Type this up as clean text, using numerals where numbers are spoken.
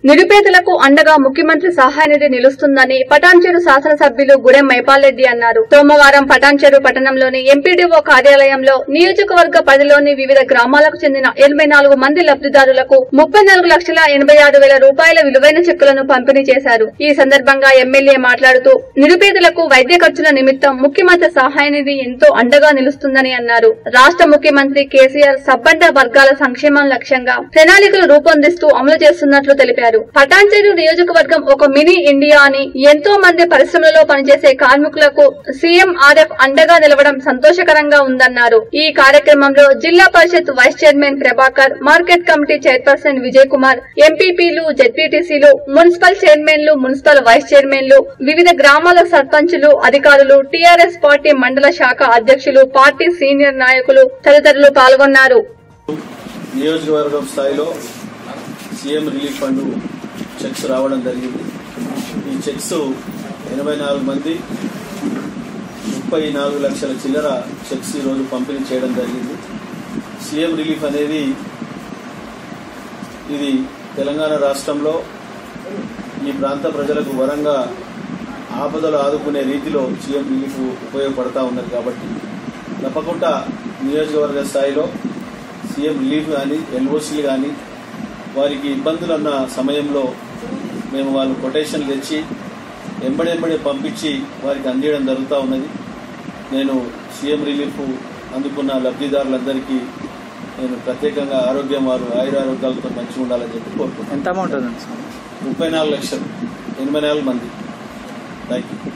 నిరుపేదలకు అండగా ముఖ్యమంత్రి సహాయ నిధి నిలుస్తుందని పటాన్చెరు శాసనసభ్యులు గుడెం మైపాల్రెడ్డి అన్నారు. సోమవారం పటాన్చెరు పట్టణంలోని ఎంపీడీఓ కార్యాలయంలో నియోజకవర్గ పరిధిలోని వివిధ గ్రామాలకు చెందిన 84 మంది లబ్దిదారులకు 34,86,000 రూపాయల విలువైన చెక్కులను పంపిణీ చేశారు. ఈ సందర్భంగా ఎమ్మెల్యే మాట్లాడుతూ నిరుపేదలకు వైద్య ఖర్చుల నిమిత్తం ముఖ్యమంత్రి సహాయ నిధి ఎంతో అండగా నిలుస్తుందని అన్నారు. రాష్ట్ర ముఖ్యమంత్రి కేసీఆర్ సబ్బండ వర్గాల సంక్షేమం లక్ష్యంగా ప్రణాళికలు రూపొందిస్తూ అమలు చేస్తున్నట్లు తెలిపారు. పటాన్చెరు నియోజకవర్గం ఒక మినీ ఇండియా అని ఎంతో మంది పరిశ్రమలలో పనిచేసే కార్మికులకు సీఎంఆర్ఎఫ్ అండగా నిలవడం సంతోషకరంగా ఉందన్నారు. ఈ కార్యక్రమంలో zilla parishad vice chairman Prabhakar, market committee chairperson Vijay Kumar, ఎంపీపీలు, జెడ్పీటీసీలు, మున్సిపల్ చైర్మన్లు, మున్సిపల్ వైస్ చైర్మన్లు, వివిధ గ్రామాల సర్పంచులు, అధికారులు, టీఆర్ఎస్ పార్టీ మండల శాఖ అధ్యక్షులు, పార్టీ సీనియర్ నాయకులు తదితరులు పాల్గొన్నారు. నియోజకవర్గం స్థాయిలో సీఎం రిలీఫ్ ఫండ్ చెక్స్ రావడం జరిగింది. ఈ చెక్స్ 84 మంది 34 లక్షల చిల్లర చెక్స్ ఈరోజు పంపిణీ చేయడం జరిగింది. సీఎం రిలీఫ్ అనేది ఇది తెలంగాణ రాష్ట్రంలో ఈ ప్రాంత ప్రజలకు వరంగా ఆపదలు ఆదుకునే రీతిలో సీఎం రిలీఫ్ ఉపయోగపడతా ఉన్నది. కాబట్టి తప్పకుండా నియోజకవర్గ స్థాయిలో సీఎం రిలీఫ్ కానీ ఎల్ఓసీలు కానీ వారికి ఇబ్బందులు అన్న సమయంలో మేము వాళ్ళు కొటేషన్లు తెచ్చి ఎంబడెంబడే పంపించి వారికి అందించడం జరుగుతూ ఉన్నది. నేను సీఎం రిలీఫ్ అందుకున్న లబ్ధిదారులందరికీ నేను ప్రత్యేకంగా ఆరోగ్యం వారు ఆయురారోగ్యాలతో మంచిగా ఉండాలని చెప్పి కోరుకుంటున్నాను. ఎంత అమౌంట్? 34,84,000 మంది. Thank you.